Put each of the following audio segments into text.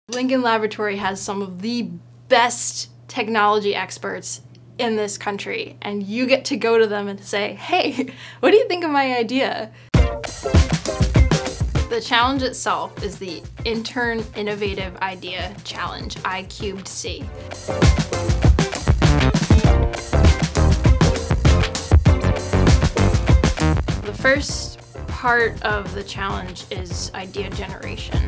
Lincoln Laboratory has some of the best technology experts in this country, and you get to go to them and say, hey, what do you think of my idea? The challenge itself is the Intern Innovative Idea Challenge, I3C. The first part of the challenge is idea generation.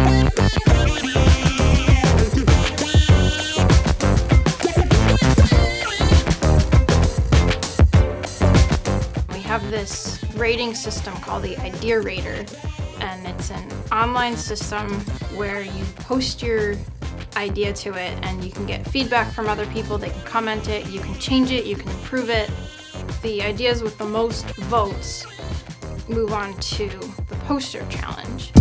We have this rating system called the Idea Rater, and it's an online system where you post your idea to it and you can get feedback from other people. They can comment it, you can change it, you can improve it. The ideas with the most votes move on to the poster challenge.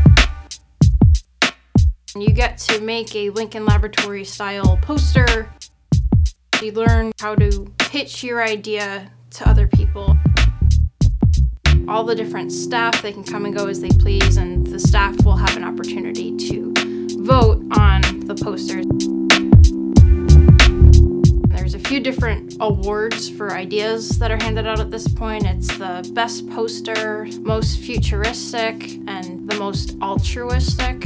You get to make a Lincoln Laboratory style poster. You learn how to pitch your idea to other people. All the different staff, they can come and go as they please, and the staff will have an opportunity to vote on the posters. There's a few different awards for ideas that are handed out at this point. It's the best poster, most futuristic, and the most altruistic.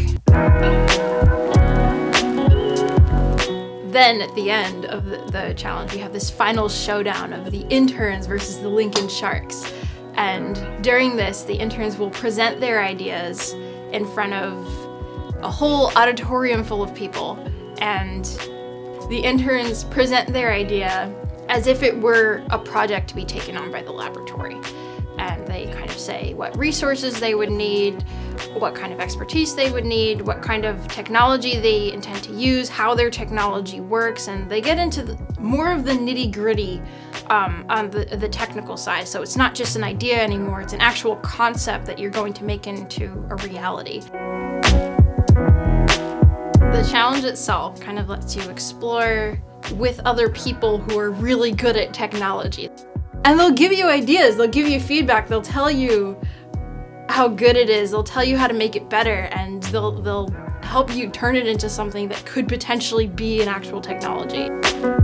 Then at the end of the challenge, we have this final showdown of the interns versus the Lincoln Sharks. And during this, the interns will present their ideas in front of a whole auditorium full of people. And the interns present their idea as if it were a project to be taken on by the laboratory. And they kind of say what resources they would need, what kind of expertise they would need, what kind of technology they intend to use, how their technology works, and they get into more of the nitty-gritty on the technical side. So it's not just an idea anymore, it's an actual concept that you're going to make into a reality. The challenge itself kind of lets you explore with other people who are really good at technology. And they'll give you ideas, they'll give you feedback, they'll tell you how good it is, they'll tell you how to make it better, and they'll help you turn it into something that could potentially be an actual technology.